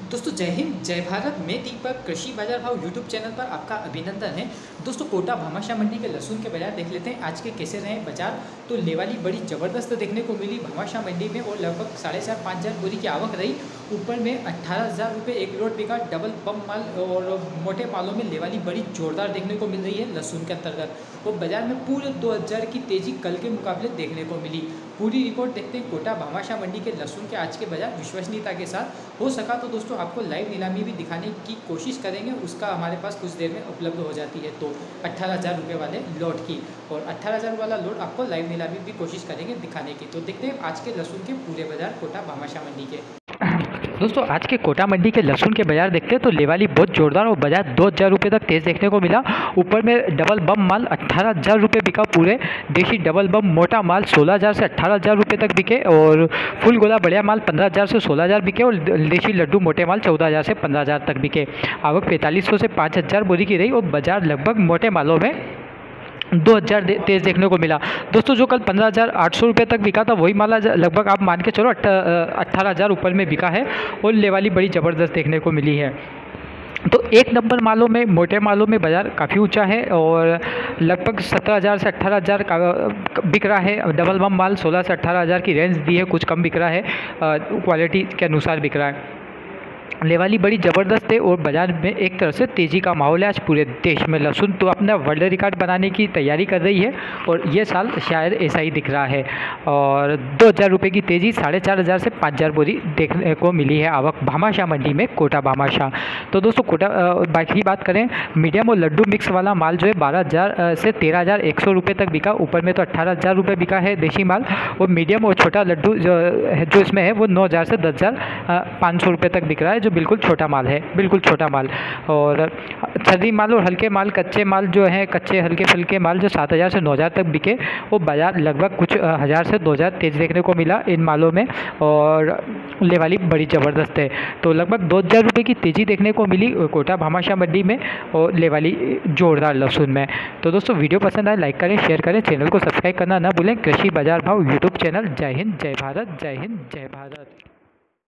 दोस्तों जय हिंद जय भारत। मैं दीपक कृषि बाजार भाव यूट्यूब चैनल पर आपका अभिनंदन है। दोस्तों कोटा भामाशाह मंडी के लहसुन के बाजार देख लेते हैं आज के कैसे रहे बाजार। तो लेवाली बड़ी ज़बरदस्त देखने को मिली भामाशाह मंडी में और लगभग 4,500 बोरी की आवक रही। ऊपर में 18,000 रुपये एक लोड बिका डबल पम्प माल और मोटे मालों में लेवाली बड़ी जोरदार देखने को मिल रही है लहसुन के अंतर्गत। और बाजार में पूरे 2000 की तेज़ी कल के मुकाबले देखने को मिली। पूरी रिपोर्ट देखते हैं कोटा भामाशाह मंडी के लहसुन के आज के बाजार विश्वसनीयता के साथ। हो सका तो दोस्तों आपको लाइव नीलामी भी दिखाने की कोशिश करेंगे, उसका हमारे पास कुछ देर में उपलब्ध हो जाती है। तो 18,000 रुपये वाले लोड की और 18,000 वाला लोड आपको लाइव नीलामी भी कोशिश करेंगे दिखाने की। तो देखते हैं आज के लहसुन के पूरे बाजार कोटा भामाशाह मंडी के। दोस्तों आज के कोटा मंडी के लहसुन के बाजार देखते हैं तो लेवाली बहुत जोरदार और बाजार 2,000 रुपये तक तेज़ देखने को मिला। ऊपर में डबल बम माल 18,000 रुपये बिका। पूरे देशी डबल बम मोटा माल 16,000 से 18,000 रुपये तक बिके और फुल गोला बढ़िया माल 15,000 से 16,000 बिके और देशी लड्डू मोटे माल 14,000 से 15,000 तक बिके। आवक 4,500 से 5,000 बोरी की रही और बाजार लगभग मोटे मालों में 2,000 तेज़ देखने को मिला। दोस्तों जो कल 15,800 रुपये तक बिका था वही माला लगभग आप मान के चलो 18,000 ऊपर में बिका है और लेवाली बड़ी ज़बरदस्त देखने को मिली है। तो एक नंबर मालों में मोटे मालों में बाज़ार काफ़ी ऊंचा है और लगभग 17,000 से 18,000 का बिक रहा है। डबल बम माल 16 से 18,000 की रेंज दी है, कुछ कम बिक रहा है, क्वालिटी के अनुसार बिक रहा है। लेवाली बड़ी ज़बरदस्त है और बाज़ार में एक तरह से तेज़ी का माहौल है। आज पूरे देश में लहसुन तो अपना वर्ल्ड रिकॉर्ड बनाने की तैयारी कर रही है और ये साल शायद ऐसा ही दिख रहा है। और 2,000 रुपये की तेज़ी 4,500 से 5,000 बोरी देखने को मिली है आवक भामाशाह मंडी में कोटा भामाशाह। तो दोस्तों कोटा बाकी बात करें मीडियम और लड्डू मिक्स वाला माल जो है 12,000 से 13,100 रुपये तक बिका। ऊपर में तो 18,000 रुपये बिका है देशी माल और मीडियम और छोटा लड्डू जो इसमें है वो 9,000 से 10,500 रुपये तक बिक रहा है, जो बिल्कुल छोटा माल है, बिल्कुल छोटा माल। और सर्दी माल और हल्के माल कच्चे माल जो है कच्चे हल्के फुल्के माल जो 7,000 से 9,000 तक बिके वो बाजार लगभग कुछ 1,000 से 2,000 तेज देखने को मिला इन मालों में और लेवाली बड़ी ज़बरदस्त है। तो लगभग 2,000 रुपये की तेज़ी देखने को मिली कोटा भामाशाह मंडी में और लेवाली जोरदार लहसुन में। तो दोस्तों वीडियो पसंद आए लाइक करें, शेयर करें, चैनल को सब्सक्राइब करना ना भूलें। कृषि बाजार भाव यूट्यूब चैनल। जय हिंद जय भारत, जय हिंद जय भारत।